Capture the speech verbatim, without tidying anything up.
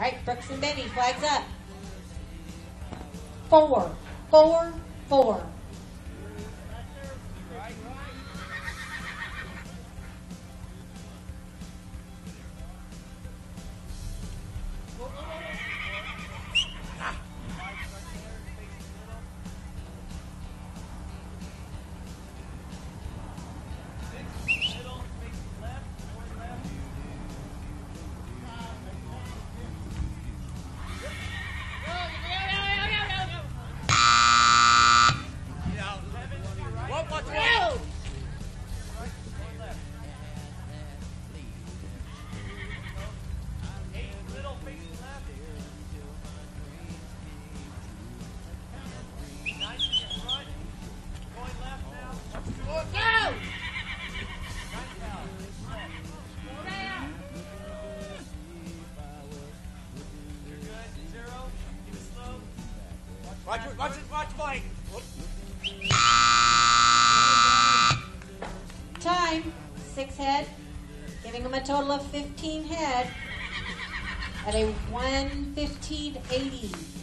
right, Brooks and Benny, flags up. Four, four, four. Watch it, watch it, watch Mike. Time, six head, giving them a total of fifteen head at a one fifteen eighty.